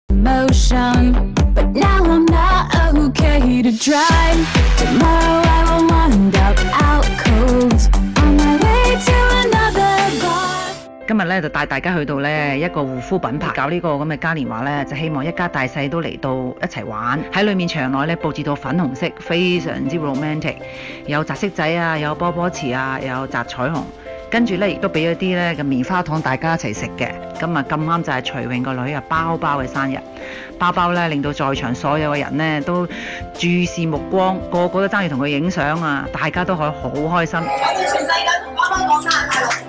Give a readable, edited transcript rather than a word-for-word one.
Emotion, but now I'm not okay to drive. Tomorrow I will wind up out cold on my way to another bar. 今日咧就帶大家去到咧一個護膚品牌搞呢個咁嘅嘉年華咧，就希望一家大細都嚟到一齊玩。喺裏面場內咧佈置到粉紅色，非常之 romantic， 有擲色仔啊，有波波池啊，有擲彩虹。跟住咧亦都俾咗啲咧嘅棉花糖大家一齊食嘅。咁啊咁啱就係徐穎個女啊包包嘅生日，包包咧令到在場所有嘅人咧都注視目光，個個都爭住同佢影相啊！大家都可以好開心。 我哋全世界同包包講生日快樂！